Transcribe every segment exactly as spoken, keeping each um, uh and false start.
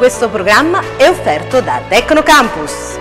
Questo programma è offerto da Tecnocampus.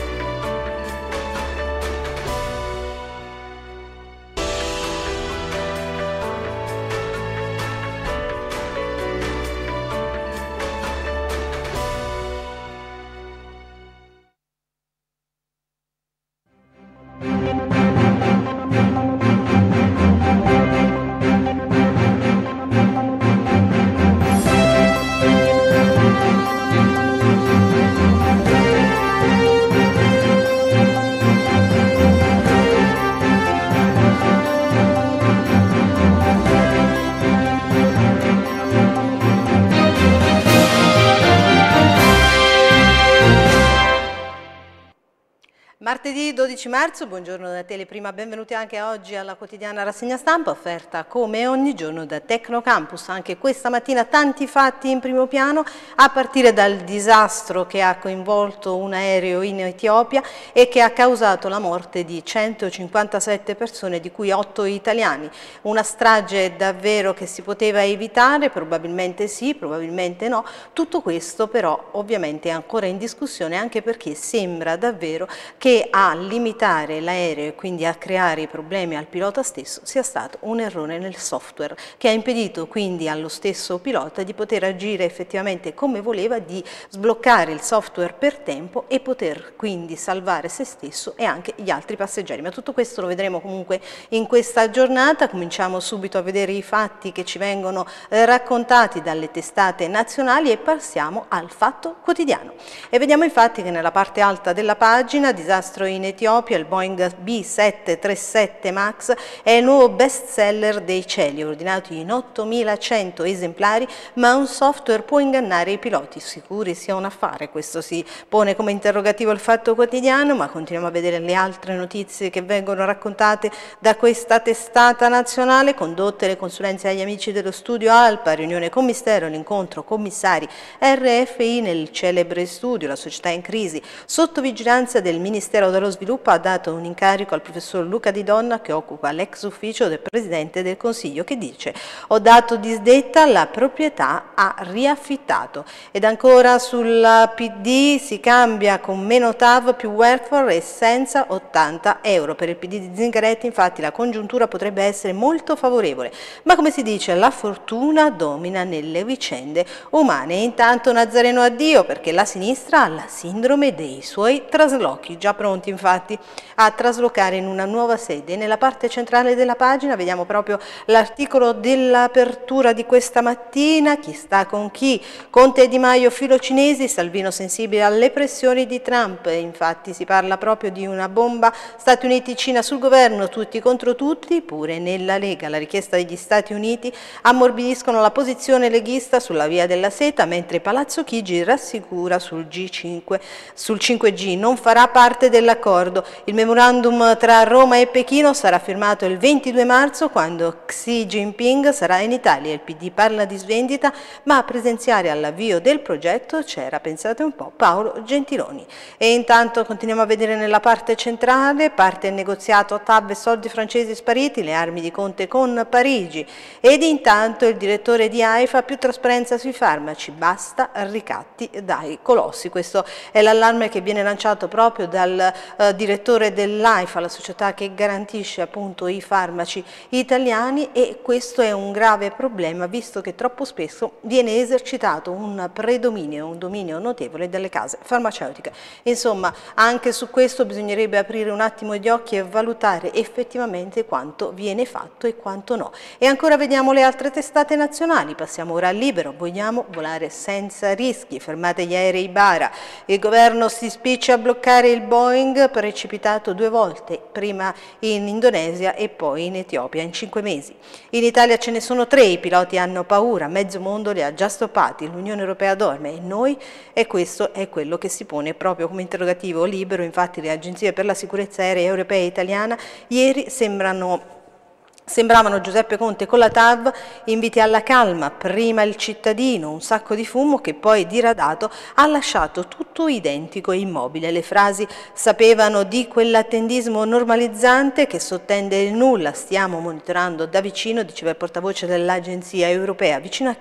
Martedì dodici marzo, buongiorno da Teleprima, benvenuti anche oggi alla quotidiana rassegna stampa offerta come ogni giorno da Tecnocampus. Anche questa mattina tanti fatti in primo piano, a partire dal disastro che ha coinvolto un aereo in Etiopia e che ha causato la morte di centocinquantasette persone, di cui otto italiani. Una strage davvero che si poteva evitare? Probabilmente sì, probabilmente no. Tutto questo però ovviamente è ancora in discussione, anche perché sembra davvero che a limitare l'aereo e quindi a creare i problemi al pilota stesso sia stato un errore nel software che ha impedito quindi allo stesso pilota di poter agire effettivamente come voleva, di sbloccare il software per tempo e poter quindi salvare se stesso e anche gli altri passeggeri. Ma tutto questo lo vedremo comunque in questa giornata. Cominciamo subito a vedere i fatti che ci vengono eh, raccontati dalle testate nazionali e passiamo al Fatto Quotidiano. E vediamo infatti che nella parte alta della pagina: disastro in Etiopia, il Boeing B settecentotrentasette MAX è il nuovo best seller dei cieli, ordinato in ottomilacento esemplari, ma un software può ingannare i piloti. Sicuri sia un affare? Questo si pone come interrogativo il Fatto Quotidiano, ma continuiamo a vedere le altre notizie che vengono raccontate da questa testata nazionale. Condotte le consulenze agli amici dello studio Alpa, riunione con Mistero, l'incontro commissari R F I nel celebre studio, la società in crisi, sotto vigilanza del Ministero dello Sviluppo ha dato un incarico al professor Luca Di Donna, che occupa l'ex ufficio del Presidente del Consiglio, che dice: ho dato disdetta, la proprietà ha riaffittato. Ed ancora sulla P D si cambia con meno T A V, più welfare e senza ottanta euro. Per il P D di Zingaretti infatti la congiuntura potrebbe essere molto favorevole, ma come si dice la fortuna domina nelle vicende umane. E intanto Nazareno addio, perché la sinistra ha la sindrome dei suoi traslochi, già pronti infatti a traslocare in una nuova sede. Nella parte centrale della pagina vediamo proprio l'articolo dell'apertura di questa mattina: chi sta con chi, Conte e Di Maio filocinesi, Salvino sensibile alle pressioni di Trump. Infatti si parla proprio di una bomba Stati Uniti-Cina sul governo, tutti contro tutti, pure nella Lega. La richiesta degli Stati Uniti ammorbidiscono la posizione leghista sulla via della seta, mentre Palazzo Chigi rassicura sul G cinque, sul cinque G non farà parte dell'accordo. Il memorandum tra Roma e Pechino sarà firmato il ventidue marzo, quando Xi Jinping sarà in Italia. Il P D parla di svendita, ma a presenziare all'avvio del progetto c'era, pensate un po', Paolo Gentiloni. E intanto continuiamo a vedere nella parte centrale: parte il negoziato T A V e soldi francesi spariti, le armi di Conte con Parigi. Ed intanto il direttore di AIFA: più trasparenza sui farmaci, basta ricatti dai colossi. Questo è l'allarme che viene lanciato proprio dal uh, direttore dell'AIFA, la società che garantisce appunto i farmaci italiani, e questo è un grave problema, visto che troppo spesso viene esercitato un predominio, un dominio notevole delle case farmaceutiche. Insomma, anche su questo bisognerebbe aprire un attimo gli occhi e valutare effettivamente quanto viene fatto e quanto no. E ancora vediamo le altre testate nazionali. Passiamo ora al Libero. Vogliamo volare senza rischi, fermate gli aerei bara. Il governo si spiccia a bloccare il Boeing, precipitato due volte, prima in Indonesia e poi in Etiopia in cinque mesi. In Italia ce ne sono tre, i piloti hanno paura, mezzo mondo li ha già stoppati, l'Unione Europea dorme e noi? E questo è quello che si pone proprio come interrogativo Libero. Infatti le agenzie per la sicurezza aerea europea e italiana ieri sembrano Sembravano Giuseppe Conte con la T A V, inviti alla calma, prima il cittadino, un sacco di fumo che poi diradato ha lasciato tutto identico e immobile. Le frasi sapevano di quell'attendismo normalizzante che sottende il nulla. Stiamo monitorando da vicino, diceva il portavoce dell'agenzia europea. Vicino a che?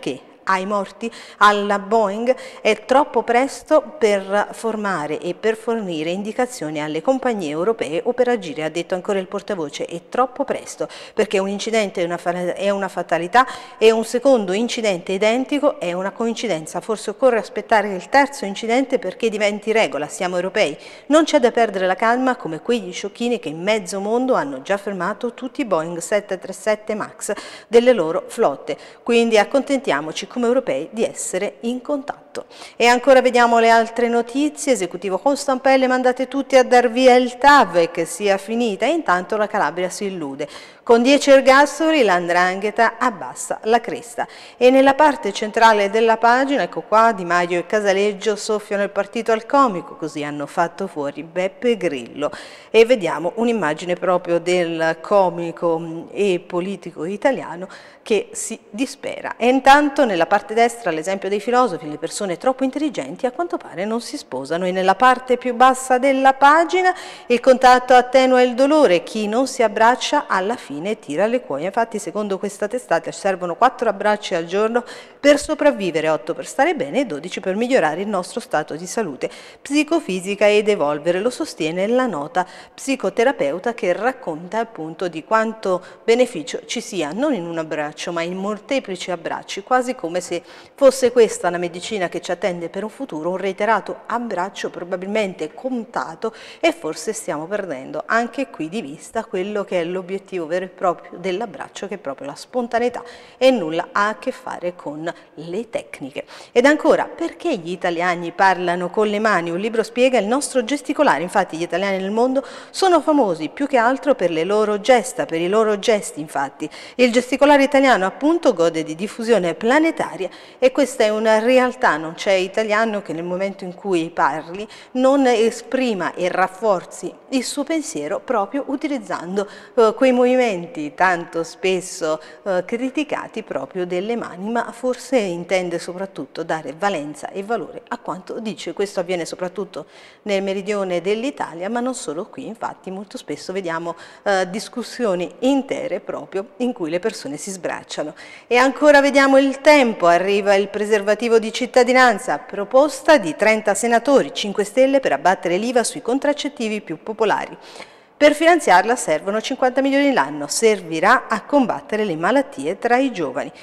ai morti alla Boeing, è troppo presto per formare e per fornire indicazioni alle compagnie europee o per agire, ha detto ancora il portavoce. È troppo presto perché un incidente è una, è una fatalità e un secondo incidente identico è una coincidenza. Forse occorre aspettare il terzo incidente perché diventi regola. Siamo europei, non c'è da perdere la calma come quegli sciocchini che in mezzo mondo hanno già fermato tutti i Boeing sette trentasette MAX delle loro flotte. Quindi accontentiamoci come europei di essere in contatto. E ancora vediamo le altre notizie. Esecutivo con stampelle, mandate tutti a dar via il T A V e che sia finita. E intanto la Calabria si illude. Con dieci ergastoli la 'ndrangheta abbassa la cresta. E nella parte centrale della pagina, ecco qua, Di Maio e Casaleggio soffiano il partito al comico, così hanno fatto fuori Beppe Grillo. E vediamo un'immagine proprio del comico e politico italiano che si dispera. E intanto nella parte destra l'esempio dei filosofi, le persone troppo intelligenti a quanto pare non si sposano. E nella parte più bassa della pagina il contatto attenua il dolore, chi non si abbraccia alla fine tira le cuoia. Infatti secondo questa testata servono quattro abbracci al giorno per sopravvivere, otto per stare bene e dodici per migliorare il nostro stato di salute psicofisica ed evolvere. Lo sostiene la nota psicoterapeuta che racconta appunto di quanto beneficio ci sia non in un abbraccio ma in molteplici abbracci, quasi come se fosse questa la medicina che ci attende per un futuro, un reiterato abbraccio probabilmente contato, e forse stiamo perdendo anche qui di vista quello che è l'obiettivo vero e proprio dell'abbraccio, che è proprio la spontaneità e nulla ha a che fare con le tecniche. Ed ancora, perché gli italiani parlano con le mani? Un libro spiega il nostro gesticolare. Infatti gli italiani nel mondo sono famosi più che altro per le loro gesta, per i loro gesti. Infatti il gesticolare italiano appunto gode di diffusione planetaria e questa è una realtà. Non c'è italiano che nel momento in cui parli non esprima e rafforzi il suo pensiero proprio utilizzando uh, quei movimenti tanto spesso uh, criticati proprio delle mani, ma forse intende soprattutto dare valenza e valore a quanto dice. Questo avviene soprattutto nel meridione dell'Italia, ma non solo qui. Infatti molto spesso vediamo uh, discussioni intere proprio in cui le persone si sbracciano. E ancora vediamo il Tempo, arriva il preservativo di cittadinanza, proposta di trenta senatori, cinque Stelle per abbattere l'I V A sui contraccettivi più popolari. Per finanziarla servono cinquanta milioni l'anno, servirà a combattere le malattie tra i giovani.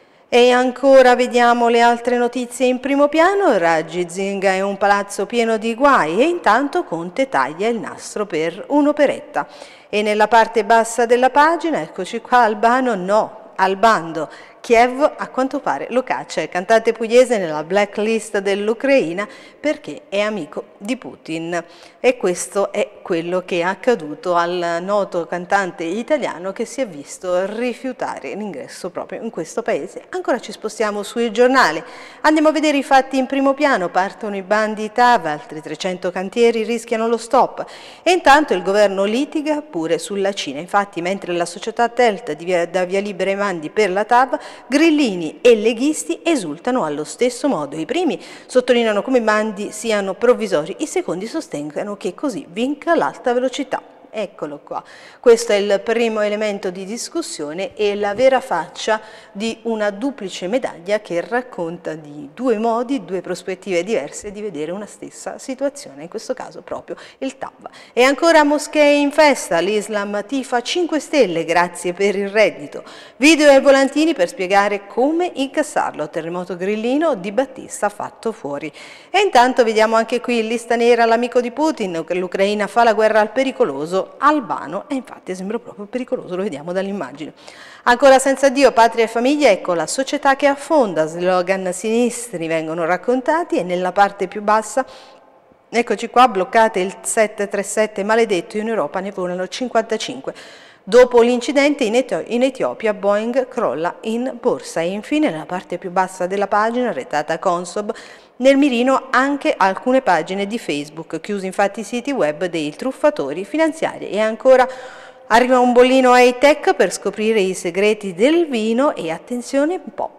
E ancora vediamo le altre notizie in primo piano. Raggi, Zinga è un palazzo pieno di guai e intanto Conte taglia il nastro per un'operetta. E nella parte bassa della pagina, eccoci qua, Albano no al bando. Kiev a quanto pare lo caccia, il cantante pugliese nella blacklist dell'Ucraina perché è amico di Putin. E questo è quello che è accaduto al noto cantante italiano che si è visto rifiutare l'ingresso proprio in questo paese. Ancora ci spostiamo sul giornale, andiamo a vedere i fatti in primo piano. Partono i bandi T A V, altri trecento cantieri rischiano lo stop e intanto il governo litiga pure sulla Cina. Infatti mentre la società Telt dà via libera ai bandi per la T A V, grillini e leghisti esultano allo stesso modo. I primi sottolineano come i bandi siano provvisori, i secondi sostengono che così vinca l'alta velocità. Eccolo qua, questo è il primo elemento di discussione e la vera faccia di una duplice medaglia che racconta di due modi, due prospettive diverse di vedere una stessa situazione, in questo caso proprio il T A V. E ancora moschee in festa, l'Islam tifa cinque Stelle, grazie per il reddito. Video e volantini per spiegare come incassarlo, terremoto grillino, Di Battista fatto fuori. E intanto vediamo anche qui lista nera, l'amico di Putin, l'Ucraina fa la guerra al pericoloso Albano, e infatti sembra proprio pericoloso, lo vediamo dall'immagine. Ancora senza Dio, patria e famiglia, ecco la società che affonda, slogan sinistri vengono raccontati e nella parte più bassa eccoci qua, bloccate il sette tre sette maledetto, in Europa ne volano cinquantacinque. Dopo l'incidente in, Eti in Etiopia Boeing crolla in borsa e infine nella parte più bassa della pagina, retata Consob, nel mirino anche alcune pagine di Facebook, chiusi infatti i siti web dei truffatori finanziari. E ancora arriva un bollino high tech per scoprire i segreti del vino e attenzione un po'.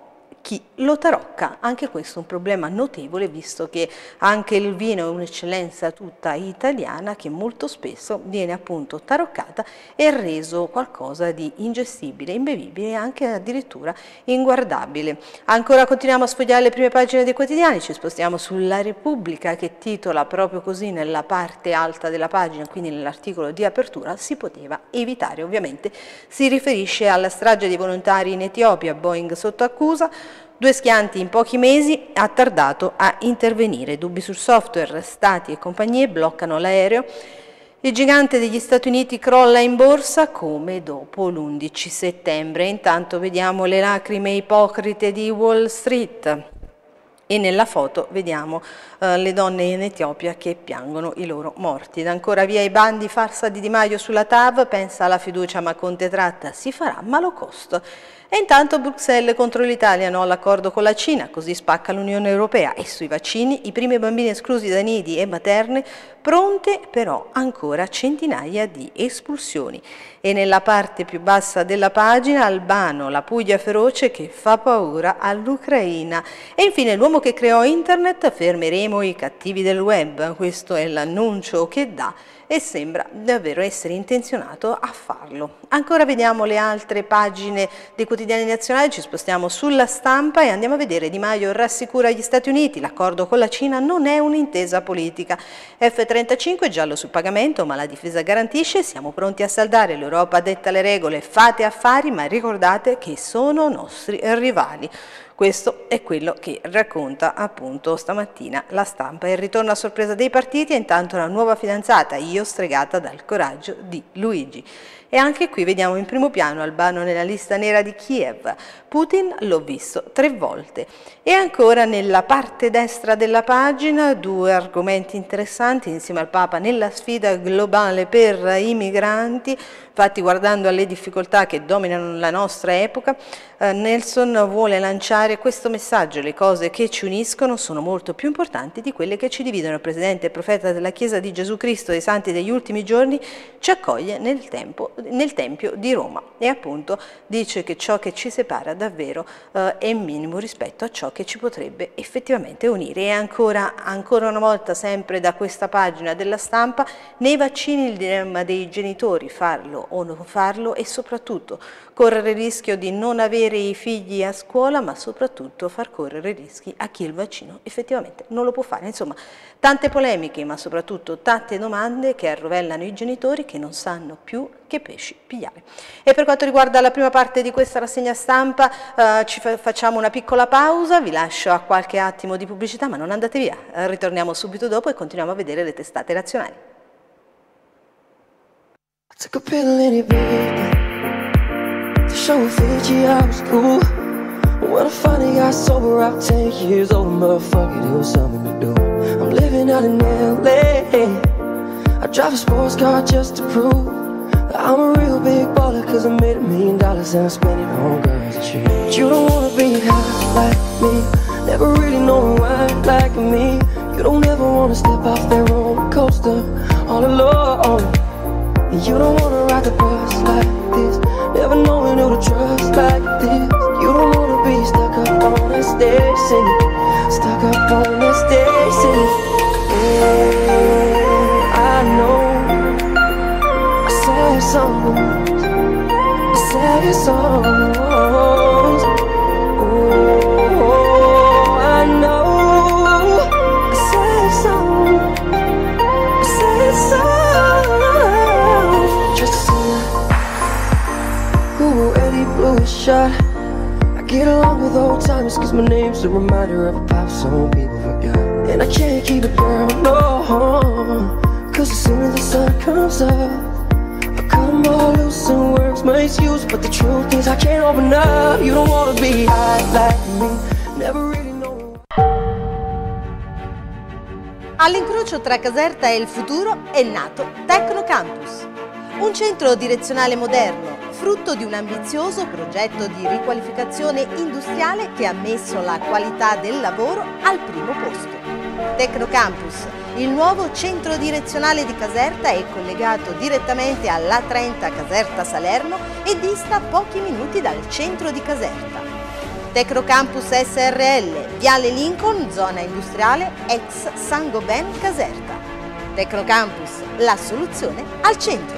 chi lo tarocca. Anche questo è un problema notevole, visto che anche il vino è un'eccellenza tutta italiana che molto spesso viene appunto taroccata e reso qualcosa di ingestibile, imbevibile e anche addirittura inguardabile. Ancora continuiamo a sfogliare le prime pagine dei quotidiani, ci spostiamo sulla Repubblica che titola proprio così nella parte alta della pagina, quindi nell'articolo di apertura: si poteva evitare. Ovviamente si riferisce alla strage dei volontari in Etiopia, Boeing sotto accusa. Due schianti in pochi mesi, ha tardato a intervenire. Dubbi sul software, stati e compagnie bloccano l'aereo. Il gigante degli Stati Uniti crolla in borsa come dopo l'undici settembre. Intanto vediamo le lacrime ipocrite di Wall Street. E nella foto vediamo uh, le donne in Etiopia che piangono i loro morti. Ed ancora via i bandi, farsa di Di Maio sulla T A V, pensa alla fiducia ma Conte tratta, si farà ma low cost. E intanto Bruxelles contro l'Italia, no all'accordo con la Cina, così spacca l'Unione Europea. E sui vaccini, i primi bambini esclusi da nidi e materne, pronte però ancora centinaia di espulsioni. E nella parte più bassa della pagina, Albano, la Puglia feroce che fa paura all'Ucraina. E infine l'uomo che creò internet, fermeremo i cattivi del web. Questo è l'annuncio che dà e sembra davvero essere intenzionato a farlo. Ancora vediamo le altre pagine dei quotidiani nazionali, ci spostiamo sulla Stampa e andiamo a vedere. Di Maio rassicura gli Stati Uniti, l'accordo con la Cina non è un'intesa politica. F trentacinque giallo sul pagamento, ma la difesa garantisce, siamo pronti a saldare, l'Europa detta le regole, fate affari, ma ricordate che sono nostri rivali. Questo è quello che racconta appunto stamattina la Stampa. Il ritorno a sorpresa dei partiti e intanto la nuova fidanzata, io stregata dal coraggio di Luigi. E anche qui vediamo in primo piano Albano nella lista nera di Kiev. Putin l'ho visto tre volte. E ancora nella parte destra della pagina due argomenti interessanti insieme al Papa nella sfida globale per i migranti. Infatti, guardando alle difficoltà che dominano la nostra epoca, eh, Nelson vuole lanciare questo messaggio: le cose che ci uniscono sono molto più importanti di quelle che ci dividono. Il Presidente e profeta della Chiesa di Gesù Cristo dei Santi degli ultimi giorni ci accoglie nel, tempo, nel Tempio di Roma e appunto dice che ciò che ci separa davvero eh, è minimo rispetto a ciò che ci potrebbe effettivamente unire. E ancora, ancora una volta, sempre da questa pagina della Stampa, nei vaccini il dilemma dei genitori, farlo o non farlo, e soprattutto correre il rischio di non avere i figli a scuola, ma soprattutto far correre rischi a chi il vaccino effettivamente non lo può fare. Insomma, tante polemiche, ma soprattutto tante domande che arrovellano i genitori che non sanno più che pesci pigliare. E per quanto riguarda la prima parte di questa rassegna stampa, eh, ci fa facciamo una piccola pausa, vi lascio a qualche attimo di pubblicità, ma non andate via, eh, ritorniamo subito dopo e continuiamo a vedere le testate nazionali. I took a pill in Ibiza to show Fiji I was cool. When I finally got sober, I'm ten years old, motherfucker, there was something to do. I'm living out in L A. I drive a sports car just to prove that I'm a real big baller, cause I made a million dollars and I spent it on girls and shit. But you don't wanna be high like me, never really know why like me. You don't ever wanna step off that roller coaster all alone. You don't wanna ride the bus like this, never knowing who to trust like this. You don't wanna be stuck up on that stage singing, stuck up on that stage singing. Oh, I know sad songs, sad songs. Oh, I know sad songs, sad songs. Shot. I get along with old timers cause my name's a reminder of a pop song people forgot. And I can't keep it girl, no, cause as soon as the sun comes up I cut them all loose and works my excuse. But the truth is I can't open up. You don't wanna be high like me, never really know. All'incrocio tra Caserta e il futuro è nato Tecnocampus, un centro direzionale moderno, frutto di un ambizioso progetto di riqualificazione industriale che ha messo la qualità del lavoro al primo posto. Tecnocampus, il nuovo centro direzionale di Caserta, è collegato direttamente all'A trenta Caserta-Salerno e dista pochi minuti dal centro di Caserta. Tecnocampus S R L, Viale Lincoln, zona industriale, ex Saint-Gobain Caserta. Tecnocampus, la soluzione al centro.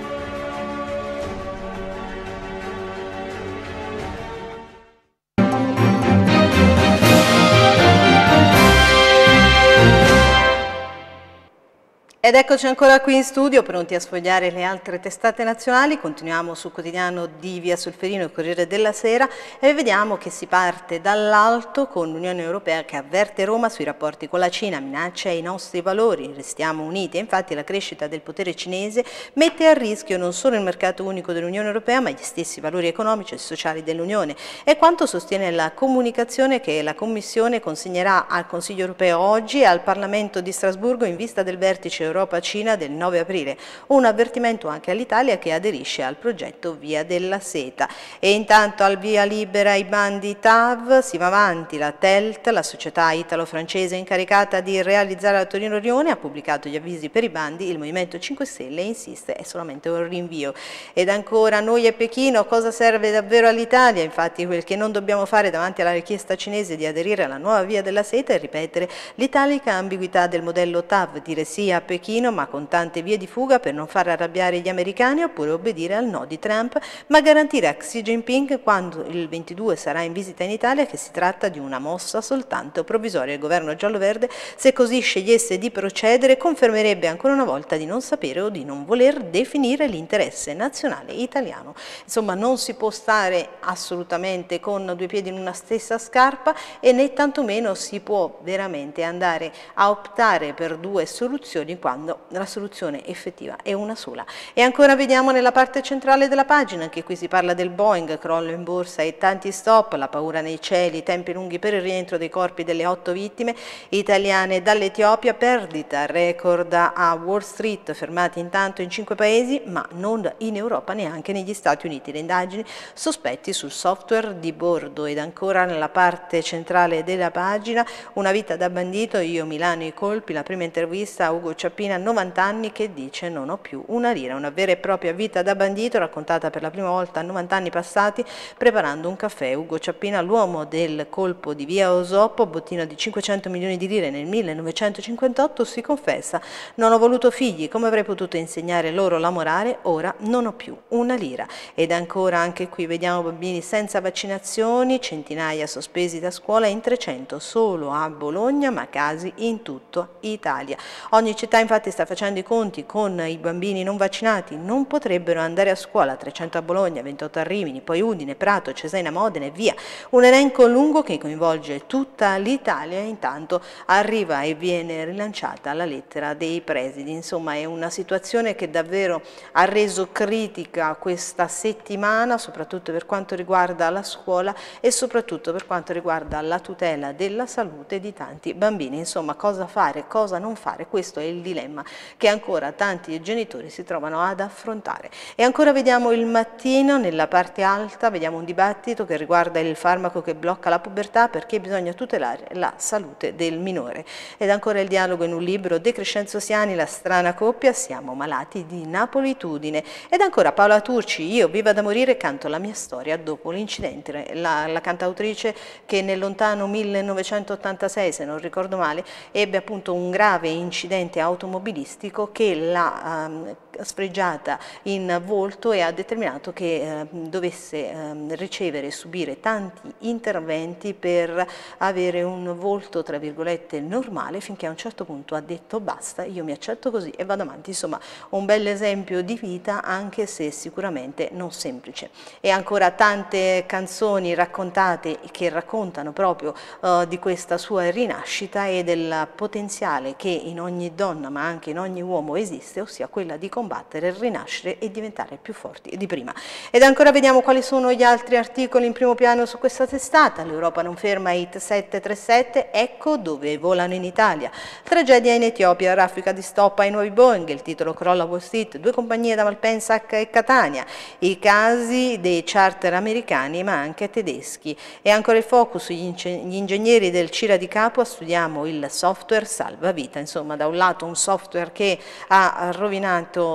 Ed eccoci ancora qui in studio, pronti a sfogliare le altre testate nazionali. Continuiamo sul quotidiano di Via Solferino, il Corriere della Sera, e vediamo che si parte dall'alto con l'Unione Europea che avverte Roma sui rapporti con la Cina, minaccia i nostri valori, restiamo uniti. E infatti la crescita del potere cinese mette a rischio non solo il mercato unico dell'Unione Europea, ma gli stessi valori economici e sociali dell'Unione. È quanto sostiene la comunicazione che la Commissione consegnerà al Consiglio Europeo oggi e al Parlamento di Strasburgo in vista del vertice Europa-Cina del nove aprile, un avvertimento anche all'Italia che aderisce al progetto Via della Seta. E intanto al via libera i bandi T A V, si va avanti, la T E L T, la società italo-francese incaricata di realizzare la Torino-Lione, ha pubblicato gli avvisi per i bandi, il Movimento cinque Stelle insiste, è solamente un rinvio. Ed ancora noi e Pechino, cosa serve davvero all'Italia? Infatti quel che non dobbiamo fare davanti alla richiesta cinese di aderire alla nuova Via della Seta è ripetere l'italica ambiguità del modello T A V, dire sì a Pechino ma con tante vie di fuga per non far arrabbiare gli americani, oppure obbedire al no di Trump, ma garantire a Xi Jinping quando il ventidue sarà in visita in Italia che si tratta di una mossa soltanto provvisoria. Il governo giallo-verde, se così scegliesse di procedere, confermerebbe ancora una volta di non sapere o di non voler definire l'interesse nazionale italiano. Insomma, non si può stare assolutamente con due piedi in una stessa scarpa e né tantomeno si può veramente andare a optare per due soluzioni quando la soluzione effettiva è una sola. E ancora vediamo nella parte centrale della pagina, anche qui si parla del Boeing, crollo in borsa e tanti stop, la paura nei cieli, tempi lunghi per il rientro dei corpi delle otto vittime italiane dall'Etiopia, perdita record a Wall Street, fermati intanto in cinque paesi, ma non in Europa, neanche negli Stati Uniti. Le indagini, sospetti sul software di bordo. Ed ancora nella parte centrale della pagina, una vita da bandito, io Milano i colpi, la prima intervista a Ugo Ciappina, novanta anni, che dice non ho più una lira, una vera e propria vita da bandito raccontata per la prima volta a novanta anni passati preparando un caffè. Ugo Ciappina, l'uomo del colpo di via Osoppo, bottino di cinquecento milioni di lire nel millenovecentocinquantotto, si confessa: non ho voluto figli, come avrei potuto insegnare loro a lavorare, ora non ho più una lira. Ed ancora anche qui vediamo bambini senza vaccinazioni, centinaia sospesi da scuola, in trecento solo a Bologna, ma casi in tutta Italia. Ogni città infatti sta facendo i conti con i bambini non vaccinati, non potrebbero andare a scuola, trecento a Bologna, ventotto a Rimini, poi Udine, Prato, Cesena, Modena e via. Un elenco lungo che coinvolge tutta l'Italia. Intanto arriva e viene rilanciata la lettera dei presidi. Insomma, è una situazione che davvero ha reso critica questa settimana, soprattutto per quanto riguarda la scuola e soprattutto per quanto riguarda la tutela della salute di tanti bambini. Insomma, cosa fare, cosa non fare, questo è il dilemma che ancora tanti genitori si trovano ad affrontare. E ancora vediamo Il Mattino, nella parte alta vediamo un dibattito che riguarda il farmaco che blocca la pubertà, perché bisogna tutelare la salute del minore. Ed ancora il dialogo in un libro, De Crescenzo Siani, la strana coppia, siamo malati di napolitudine. Ed ancora Paola Turci, io viva da morire, canto la mia storia dopo l'incidente. La, la cantautrice che nel lontano millenovecentottantasei, se non ricordo male, ebbe appunto un grave incidente automobilistico che l'ha um, sfregiata in volto e ha determinato che uh, dovesse uh, ricevere e subire tanti interventi per avere un volto tra virgolette normale, finché a un certo punto ha detto basta, io mi accetto così e vado avanti. Insomma, un bel esempio di vita, anche se sicuramente non semplice. E ancora tante canzoni raccontate che raccontano proprio uh, di questa sua rinascita e del potenziale che in ogni donna ma anche in ogni uomo esiste, ossia quella di combattere, rinascere e diventare più forti di prima. Ed ancora vediamo quali sono gli altri articoli in primo piano su questa testata. L'Europa non ferma I T sette tre sette, ecco dove volano in Italia. Tragedia in Etiopia, raffica di stop ai nuovi Boeing, il titolo crolla Wall Street, due compagnie da Malpensa e Catania, i casi dei charter americani ma anche tedeschi. E ancora il focus sugli ingegneri del CIRA di Capua, studiamo il software salvavita. Insomma, da un lato un software che ha rovinato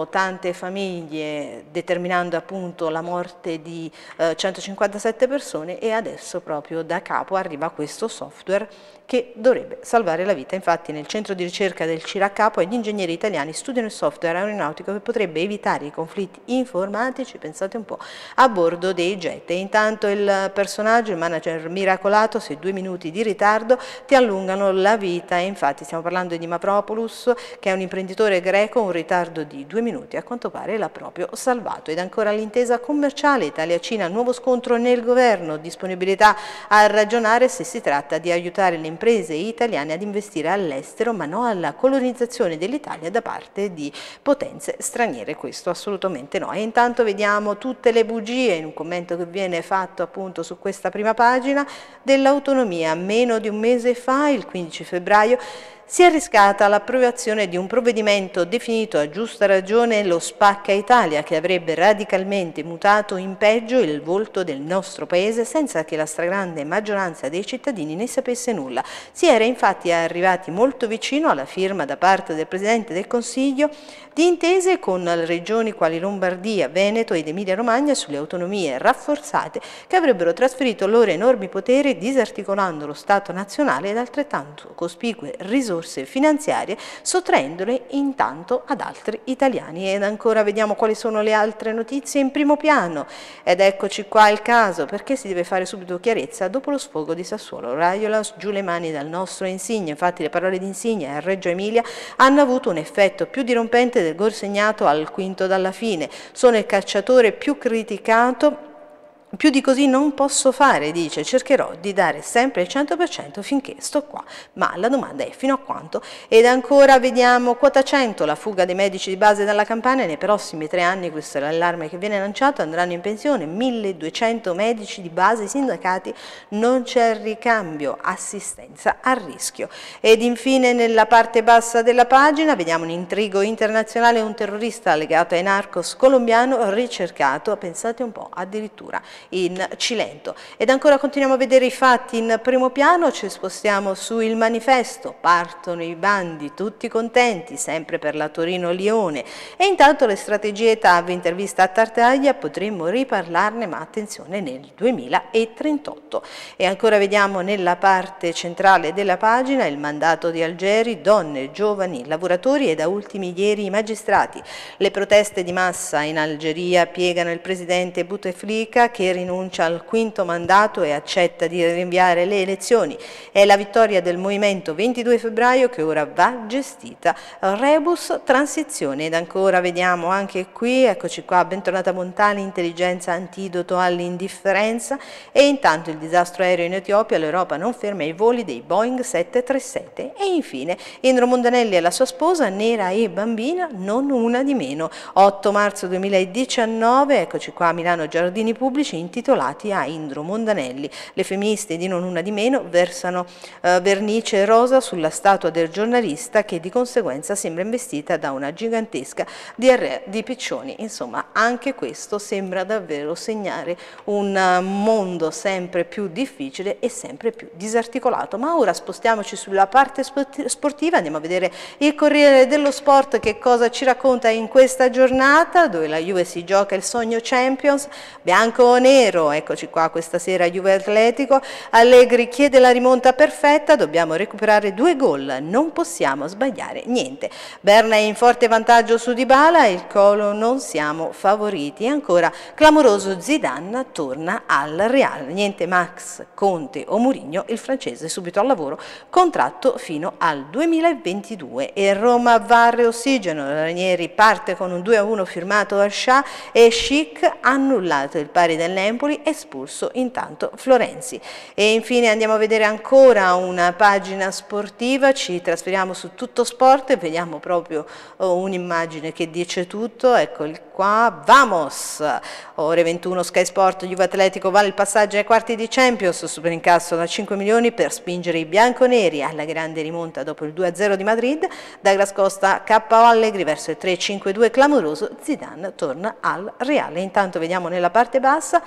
sono tante famiglie, determinando appunto la morte di eh, centocinquantasette persone, e adesso proprio da capo arriva questo software che dovrebbe salvare la vita. Infatti nel centro di ricerca del C I R A Capo gli ingegneri italiani studiano il software aeronautico che potrebbe evitare i conflitti informatici, pensate un po', a bordo dei jet. E intanto il personaggio, il manager miracolato, se due minuti di ritardo ti allungano la vita. E infatti stiamo parlando di Mavropoulos, che è un imprenditore greco, un ritardo di due minuti a quanto pare l'ha proprio salvato. Ed ancora l'intesa commerciale Italia-Cina, nuovo scontro nel governo, disponibilità a ragionare se si tratta di aiutare le imprese italiane ad investire all'estero, ma no alla colonizzazione dell'Italia da parte di potenze straniere, questo assolutamente no. E intanto vediamo tutte le bugie in un commento che viene fatto appunto su questa prima pagina dell'autonomia. Meno di un mese fa, il quindici febbraio, si è arriscata all'approvazione di un provvedimento definito a giusta ragione lo Spacca Italia, che avrebbe radicalmente mutato in peggio il volto del nostro Paese senza che la stragrande maggioranza dei cittadini ne sapesse nulla. Si era infatti arrivati molto vicino alla firma da parte del Presidente del Consiglio di intese con regioni quali Lombardia, Veneto ed Emilia-Romagna sulle autonomie rafforzate che avrebbero trasferito loro enormi poteri, disarticolando lo Stato nazionale ed altrettanto cospicue risorse finanziarie, sottraendole intanto ad altri italiani. Ed ancora vediamo quali sono le altre notizie in primo piano. Ed eccoci qua il caso, perché si deve fare subito chiarezza dopo lo sfogo di Sassuolo. Raiolas, giù le mani dal nostro Insigne. Infatti le parole di Insigne a Reggio Emilia hanno avuto un effetto più dirompente del gol segnato al quinto dalla fine. Sono il calciatore più criticato. Più di così non posso fare, dice, cercherò di dare sempre il cento per cento finché sto qua, ma la domanda è fino a quanto? Ed ancora vediamo quota cento, la fuga dei medici di base dalla Campania. Nei prossimi tre anni, questo è l'allarme che viene lanciato, andranno in pensione milleduecento medici di base sindacati, non c'è ricambio, assistenza a rischio. Ed infine nella parte bassa della pagina vediamo un intrigo internazionale, un terrorista legato ai narcos colombiano ricercato, pensate un po', addirittura in Cilento. Ed ancora continuiamo a vedere i fatti in primo piano, ci spostiamo su Il Manifesto, partono i bandi, tutti contenti, sempre per la Torino-Lione, e intanto le strategie T A V, intervista a Tartaglia, potremmo riparlarne, ma attenzione, nel duemilatrentotto. E ancora vediamo nella parte centrale della pagina il mandato di Algeri, donne, giovani, lavoratori e da ultimi ieri i magistrati. Le proteste di massa in Algeria piegano il presidente Bouteflika, che rinuncia al quinto mandato e accetta di rinviare le elezioni. È la vittoria del movimento ventidue febbraio che ora va gestita rebus transizione. Ed ancora vediamo anche qui, eccoci qua, bentornata Montali, intelligenza antidoto all'indifferenza. E intanto il disastro aereo in Etiopia, l'Europa non ferma i voli dei Boeing sette tre sette. E infine Indro Montanelli e la sua sposa, nera e bambina, non una di meno. otto marzo duemiladiciannove, eccoci qua a Milano, Giardini Pubblici, intitolati a Indro Montanelli. Le femministe di Non una di meno versano eh, vernice rosa sulla statua del giornalista, che di conseguenza sembra investita da una gigantesca diarrea di piccioni. Insomma, anche questo sembra davvero segnare un mondo sempre più difficile e sempre più disarticolato. Ma ora spostiamoci sulla parte sportiva, andiamo a vedere il Corriere dello Sport che cosa ci racconta in questa giornata, dove la Juve si gioca il sogno Champions, bianco nero, eccoci qua questa sera Juve Atletico. Allegri chiede la rimonta perfetta, dobbiamo recuperare due gol, non possiamo sbagliare niente. Berna è in forte vantaggio su Dybala, il Colo non siamo favoriti. E ancora clamoroso, Zidane torna al Real, niente Max, Conte o Mourinho, il francese subito al lavoro, contratto fino al duemilaventidue. E Roma varre ossigeno, Ranieri parte con un due a uno firmato al Shah e Schick annullato il pari del Empoli, espulso intanto Florenzi. E infine andiamo a vedere ancora una pagina sportiva, ci trasferiamo su Tutto Sport e vediamo proprio oh, un'immagine che dice tutto, eccoli qua, vamos! Ore ventuno, Sky Sport, Juve Atletico vale il passaggio ai quarti di Champions, super incasso da cinque milioni per spingere i bianconeri alla grande rimonta dopo il due a zero di Madrid. Douglas Costa K O Allegri verso il tre cinque due clamoroso, Zidane torna al Reale. Intanto vediamo nella parte bassa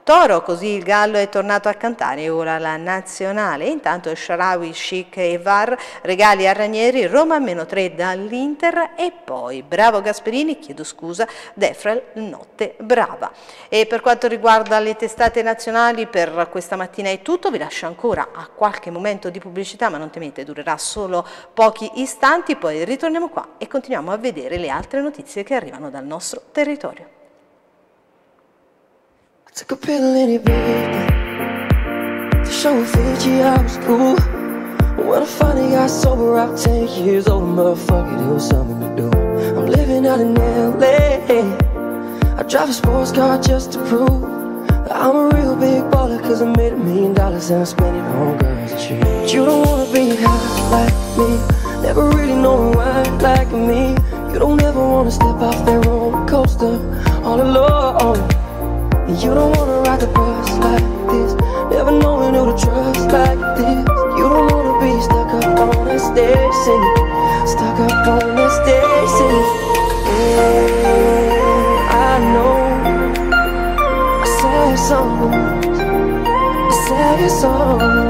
Toro, così il Gallo è tornato a cantare ora la nazionale. Intanto Shaarawy, Schick e V A R, regali a Ranieri, Roma meno tre dall'Inter e poi bravo Gasperini, chiedo scusa, Defrel, notte brava. E per quanto riguarda le testate nazionali per questa mattina è tutto, vi lascio ancora a qualche momento di pubblicità, ma non temete, durerà solo pochi istanti, poi ritorniamo qua e continuiamo a vedere le altre notizie che arrivano dal nostro territorio. Took a pill in Ibiza to show Fiji I was cool. When I finally got sober, out ten years old, motherfucker, there was something to do. I'm living out in L A. I drive a sports car just to prove that I'm a real big baller, cause I made a million dollars and I spent it on girls and shit. But you don't wanna be high like me, never really know why like me. You don't ever wanna step off that roller coaster all alone. You don't wanna ride the bus like this, never knowing who to trust like this. You don't wanna be stuck up on that stage singing, stuck up on that stage singing. Oh, I know sad songs, sad songs.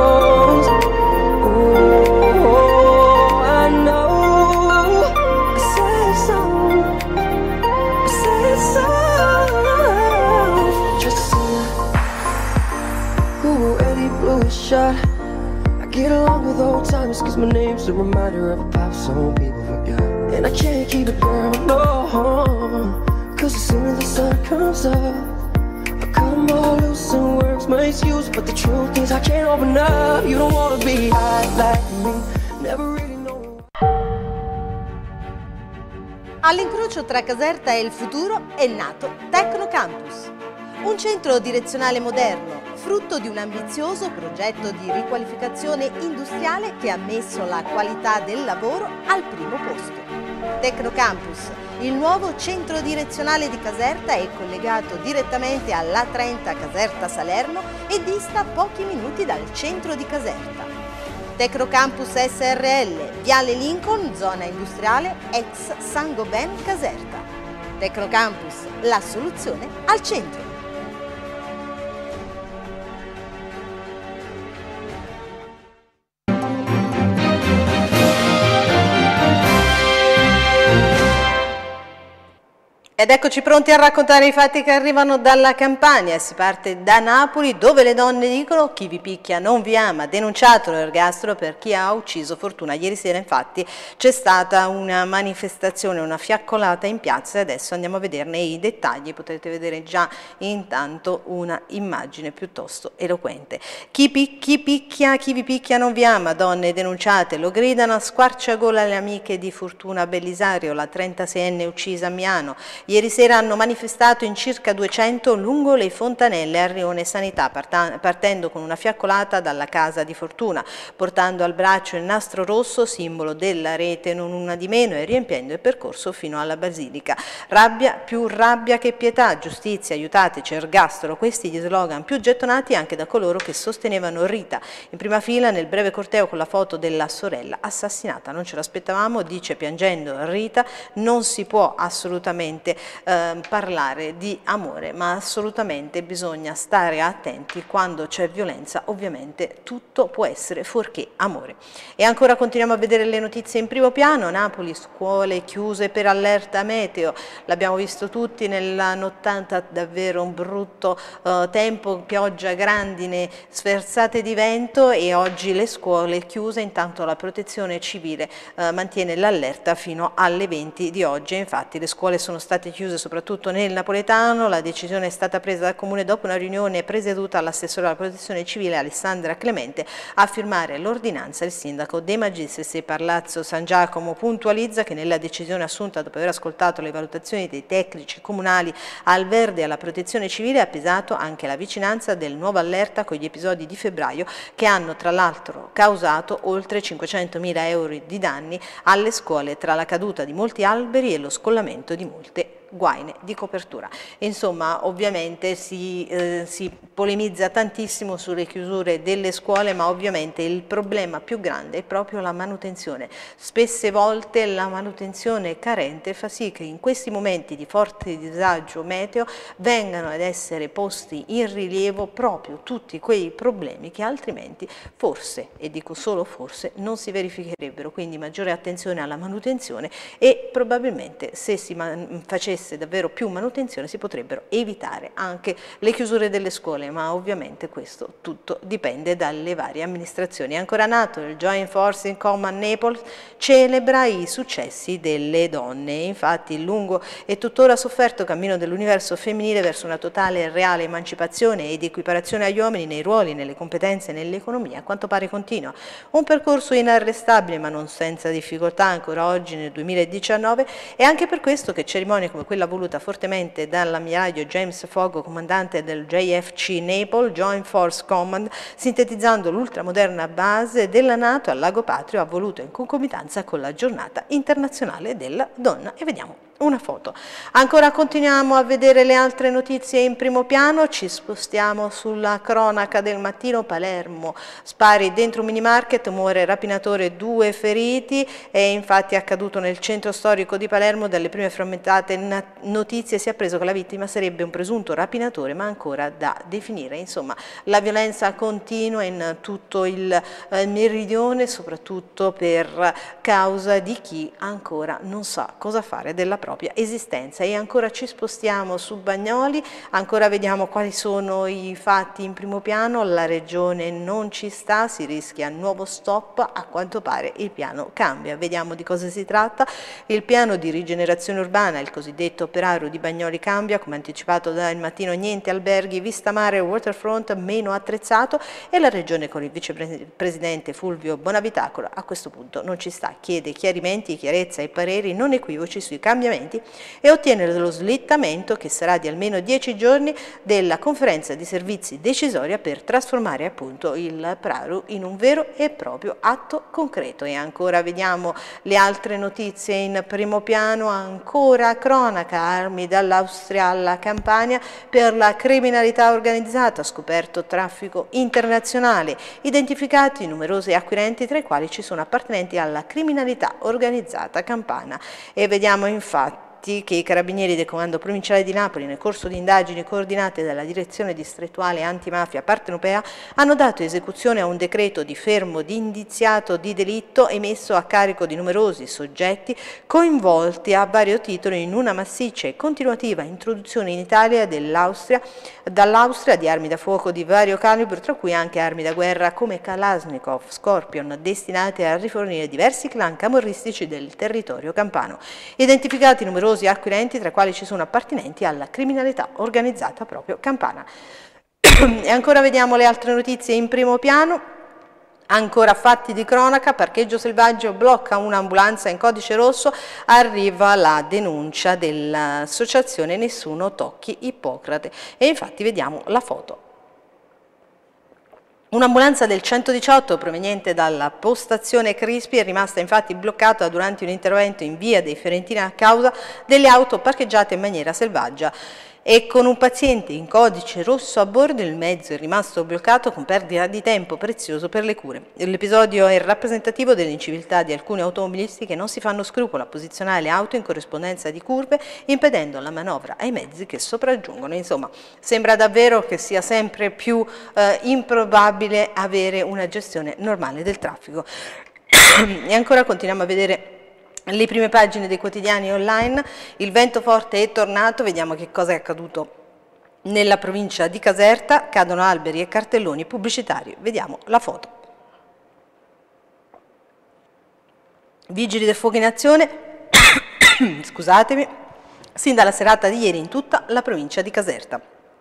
Oh, I know sad songs, sad songs. Shot. I get along with old timers cause my name's a reminder of a pop song people forgot. And I can't keep it down, no, cause as soon as the sun comes up I cut them all loose and works my excuse. But the truth is I can't open up. You don't wanna be high like me, never really know. All'incrocio tra Caserta e il futuro è nato Tecnocampus, un centro direzionale moderno, frutto di un ambizioso progetto di riqualificazione industriale che ha messo la qualità del lavoro al primo posto. Tecnocampus, il nuovo centro direzionale di Caserta, è collegato direttamente all'A trenta Caserta-Salerno e dista pochi minuti dal centro di Caserta. Tecnocampus S R L, Viale Lincoln, zona industriale, ex Saint-Gobain Caserta. Tecnocampus, la soluzione al centro. Ed eccoci pronti a raccontare i fatti che arrivano dalla Campania. Si parte da Napoli, dove le donne dicono: chi vi picchia non vi ama. Denunciato l'ergastolo per chi ha ucciso Fortuna. Ieri sera infatti c'è stata una manifestazione, una fiaccolata in piazza, e adesso andiamo a vederne i dettagli. Potete vedere già intanto una immagine piuttosto eloquente. Chi, pi chi picchia, chi vi picchia non vi ama. Donne denunciate, lo gridano a squarciagola le amiche di Fortuna Bellisario, la trentaseienne uccisa a Miano. Ieri sera hanno manifestato in circa duecento lungo le fontanelle a Rione Sanità, partendo con una fiaccolata dalla casa di Fortuna, portando al braccio il nastro rosso, simbolo della rete non una di meno, e riempiendo il percorso fino alla Basilica. Rabbia, più rabbia che pietà, giustizia, aiutateci, ergastolo, questi gli slogan più gettonati anche da coloro che sostenevano Rita in prima fila nel breve corteo con la foto della sorella assassinata. Non ce l'aspettavamo, dice piangendo Rita, non si può assolutamente Eh, parlare di amore, ma assolutamente bisogna stare attenti quando c'è violenza. Ovviamente tutto può essere fuorché amore. E ancora continuiamo a vedere le notizie in primo piano. Napoli, scuole chiuse per allerta meteo, l'abbiamo visto tutti nella nottata, davvero un brutto eh, tempo, pioggia, grandine, sferzate di vento, e oggi le scuole chiuse. Intanto la protezione civile eh, mantiene l'allerta fino alle venti di oggi. Infatti le scuole sono state chiuse soprattutto nel napoletano. La decisione è stata presa dal Comune dopo una riunione presieduta dall'assessore alla protezione civile Alessandra Clemente. A firmare l'ordinanza il sindaco De Magistris. E Parlazzo San Giacomo puntualizza che nella decisione assunta dopo aver ascoltato le valutazioni dei tecnici comunali al verde e alla protezione civile ha pesato anche la vicinanza del nuovo allerta con gli episodi di febbraio, che hanno tra l'altro causato oltre cinquecentomila euro di danni alle scuole tra la caduta di molti alberi e lo scollamento di molte guaine di copertura. Insomma, ovviamente si, eh, si polemizza tantissimo sulle chiusure delle scuole, ma ovviamente il problema più grande è proprio la manutenzione. Spesse volte la manutenzione carente fa sì che in questi momenti di forte disagio meteo vengano ad essere posti in rilievo proprio tutti quei problemi che altrimenti forse, e dico solo forse, non si verificherebbero. Quindi maggiore attenzione alla manutenzione e probabilmente se si facesse davvero più manutenzione si potrebbero evitare anche le chiusure delle scuole, ma ovviamente questo tutto dipende dalle varie amministrazioni. È ancora nato il Joint Force Command Naples, celebra i successi delle donne. Infatti il lungo e tuttora sofferto cammino dell'universo femminile verso una totale e reale emancipazione ed equiparazione agli uomini nei ruoli, nelle competenze e nell'economia a quanto pare continua. Un percorso inarrestabile ma non senza difficoltà ancora oggi nel duemiladiciannove. È anche per questo che cerimonie come quella voluta fortemente dall'ammiraglio James Foggo, comandante del J F C Naples, Joint Force Command, sintetizzando l'ultramoderna base della NATO al Lago Patrio, ha voluto in concomitanza con la giornata internazionale della donna. E vediamo una foto. Ancora continuiamo a vedere le altre notizie in primo piano, ci spostiamo sulla cronaca del mattino. Palermo, spari dentro un mini market, muore rapinatore, due feriti. È infatti accaduto nel centro storico di Palermo. Dalle prime frammentate notizie si è appreso che la vittima sarebbe un presunto rapinatore, ma ancora da definire. Insomma, la violenza continua in tutto il eh, meridione, soprattutto per causa di chi ancora non sa cosa fare della propria esistenza. E ancora ci spostiamo su Bagnoli, ancora vediamo quali sono i fatti in primo piano. La regione non ci sta, si rischia nuovo stop, a quanto pare il piano cambia. Vediamo di cosa si tratta. Il piano di rigenerazione urbana, il cosiddetto Peraro di Bagnoli, cambia, come anticipato da Il Mattino. Niente alberghi, vista mare, waterfront meno attrezzato, e la regione con il vicepresidente Fulvio Bonavitacolo a questo punto non ci sta, chiede chiarimenti, chiarezza e pareri non equivoci sui cambiamenti e ottiene lo slittamento, che sarà di almeno dieci giorni, della conferenza di servizi decisoria per trasformare appunto il Praru in un vero e proprio atto concreto. E ancora vediamo le altre notizie in primo piano. Ancora cronaca, armi dall'Austria alla Campania per la criminalità organizzata, scoperto traffico internazionale, identificati numerosi acquirenti tra i quali ci sono appartenenti alla criminalità organizzata campana. E vediamo infatti che i carabinieri del Comando Provinciale di Napoli, nel corso di indagini coordinate dalla Direzione Distrettuale Antimafia Partenopea, hanno dato esecuzione a un decreto di fermo di indiziato di delitto emesso a carico di numerosi soggetti coinvolti a vario titolo in una massiccia e continuativa introduzione in Italia dell'Austria, dall'Austria di armi da fuoco di vario calibro, tra cui anche armi da guerra come Kalashnikov, Scorpion, destinate a rifornire diversi clan camorristici del territorio campano. Identificati numerosi acquirenti, tra i quali ci sono appartenenti alla criminalità organizzata proprio campana. E ancora vediamo le altre notizie in primo piano. Ancora fatti di cronaca, parcheggio selvaggio blocca un'ambulanza in codice rosso, arriva la denuncia dell'associazione Nessuno Tocchi Ippocrate. E infatti vediamo la foto. Un'ambulanza del centodiciotto proveniente dalla postazione Crispi è rimasta infatti bloccata durante un intervento in via dei Fiorentini a causa delle auto parcheggiate in maniera selvaggia. E con un paziente in codice rosso a bordo il mezzo è rimasto bloccato con perdita di tempo prezioso per le cure. L'episodio è rappresentativo dell'inciviltà di alcuni automobilisti che non si fanno scrupolo a posizionare le auto in corrispondenza di curve, impedendo la manovra ai mezzi che sopraggiungono. Insomma, sembra davvero che sia sempre più eh, improbabile avere una gestione normale del traffico. E ancora continuiamo a vedere le prime pagine dei quotidiani online. Il vento forte è tornato, vediamo che cosa è accaduto nella provincia di Caserta, cadono alberi e cartelloni pubblicitari, vediamo la foto. Vigili del fuoco in azione, scusatemi, sin dalla serata di ieri in tutta la provincia di Caserta.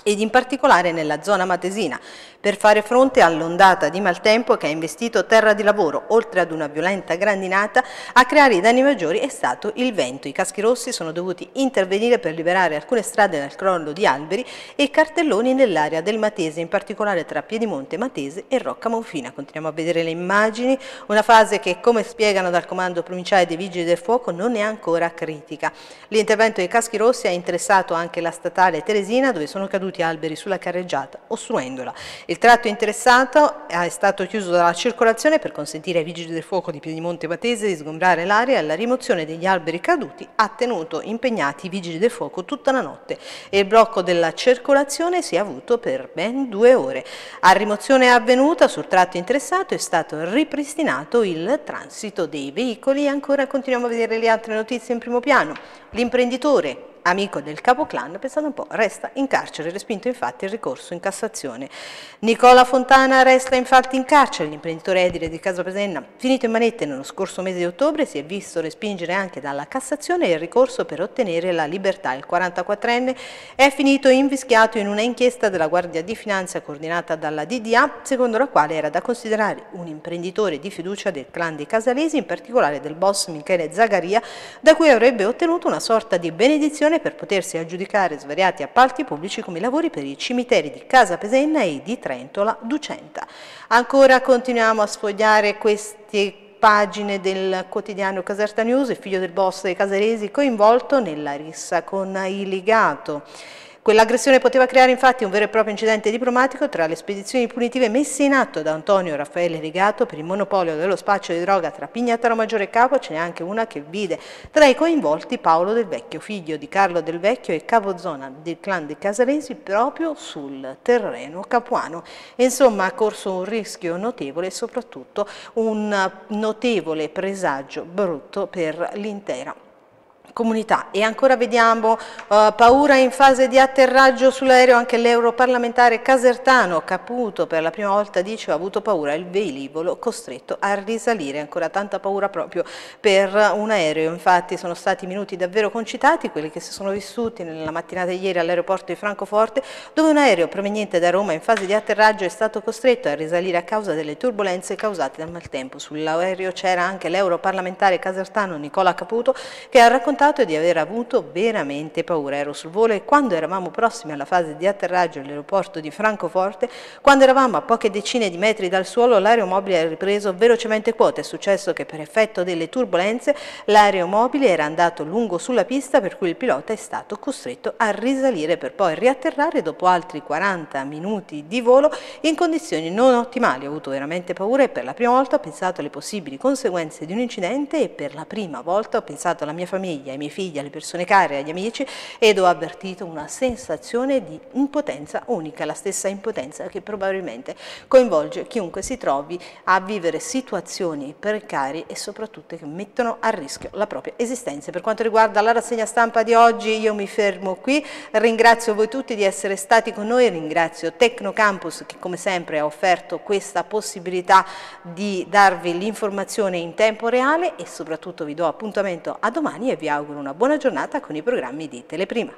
ed in particolare nella zona matesina, per fare fronte all'ondata di maltempo che ha investito terra di lavoro. Oltre ad una violenta grandinata, a creare i danni maggiori è stato il vento. I caschi rossi sono dovuti intervenire per liberare alcune strade dal crollo di alberi e cartelloni nell'area del Matese, in particolare tra Piedimonte Matese e Rocca Monfina. Continuiamo a vedere le immagini, una fase che, come spiegano dal Comando Provinciale dei Vigili del Fuoco, non è ancora critica. L'intervento dei caschi rossi ha interessato anche la statale Teresina, dove sono caduti alberi sulla carreggiata, ostruendola. Il tratto interessato è stato chiuso dalla circolazione per consentire ai Vigili del Fuoco di Piedimonte Matese di sgombrare l'area, e la rimozione degli alberi caduti ha tenuto impegnati i Vigili del Fuoco tutta la notte, e il blocco della circolazione si è avuto per ben due ore. A rimozione avvenuta sul tratto interessato è stato ripristinato il transito dei veicoli. E ancora continuiamo a vedere le altre notizie in primo piano. L'imprenditore amico del capoclan, pensate un po', resta in carcere, respinto infatti il ricorso in Cassazione. Nicola Fontana resta infatti in carcere. L'imprenditore edile di Casapesenna, finito in manette nello scorso mese di ottobre, si è visto respingere anche dalla Cassazione il ricorso per ottenere la libertà. Il quarantaquattrenne è finito invischiato in una inchiesta della Guardia di Finanza coordinata dalla D D A, secondo la quale era da considerare un imprenditore di fiducia del clan dei Casalesi, in particolare del boss Michele Zagaria, da cui avrebbe ottenuto una sorta di benedizione per potersi aggiudicare svariati appalti pubblici come i lavori per i cimiteri di Casapesenna e di Trentola Ducenta. Ancora continuiamo a sfogliare queste pagine del quotidiano Caserta News. Il figlio del boss dei Casalesi coinvolto nella rissa con il Ligato. Quell'aggressione poteva creare infatti un vero e proprio incidente diplomatico tra le spedizioni punitive messe in atto da Antonio Raffaele Ligato per il monopolio dello spaccio di droga tra Pignataro Maggiore e Capo. Ce n'è anche una che vide tra i coinvolti Paolo Del Vecchio, figlio di Carlo Del Vecchio e capozona del clan dei Casalesi, proprio sul terreno capuano. Insomma, ha corso un rischio notevole e soprattutto un notevole presagio brutto per l'intera comunità. E ancora vediamo uh, paura in fase di atterraggio sull'aereo anche l'europarlamentare casertano Caputo. Per la prima volta, dice, ha avuto paura, il velivolo costretto a risalire. Ancora tanta paura proprio per un aereo. Infatti sono stati minuti davvero concitati quelli che si sono vissuti nella mattinata di ieri all'aeroporto di Francoforte, dove un aereo proveniente da Roma in fase di atterraggio è stato costretto a risalire a causa delle turbulenze causate dal maltempo. Sull'aereo c'era anche l'europarlamentare casertano Nicola Caputo, che ha raccontato di aver avuto veramente paura. Ero sul volo e quando eravamo prossimi alla fase di atterraggio all'aeroporto di Francoforte, quando eravamo a poche decine di metri dal suolo, l'aeromobile ha ripreso velocemente quota. È successo che per effetto delle turbulenze l'aeromobile era andato lungo sulla pista, per cui il pilota è stato costretto a risalire per poi riatterrare dopo altri quaranta minuti di volo in condizioni non ottimali. Ho avuto veramente paura e per la prima volta ho pensato alle possibili conseguenze di un incidente, e per la prima volta ho pensato alla mia famiglia, ai miei figli, alle persone care, agli amici, ed ho avvertito una sensazione di impotenza unica, la stessa impotenza che probabilmente coinvolge chiunque si trovi a vivere situazioni precarie e soprattutto che mettono a rischio la propria esistenza. Per quanto riguarda la rassegna stampa di oggi, io mi fermo qui, ringrazio voi tutti di essere stati con noi, ringrazio Tecnocampus che come sempre ha offerto questa possibilità di darvi l'informazione in tempo reale, e soprattutto vi do appuntamento a domani e vi auguro una buona giornata con i programmi di Teleprima.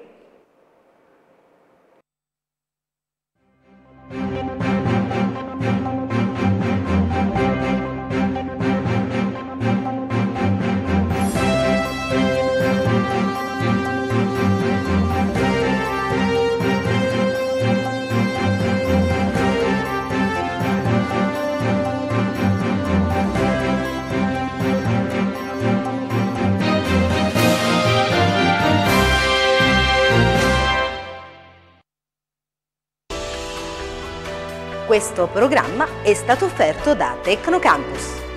Questo programma è stato offerto da Tecnocampus.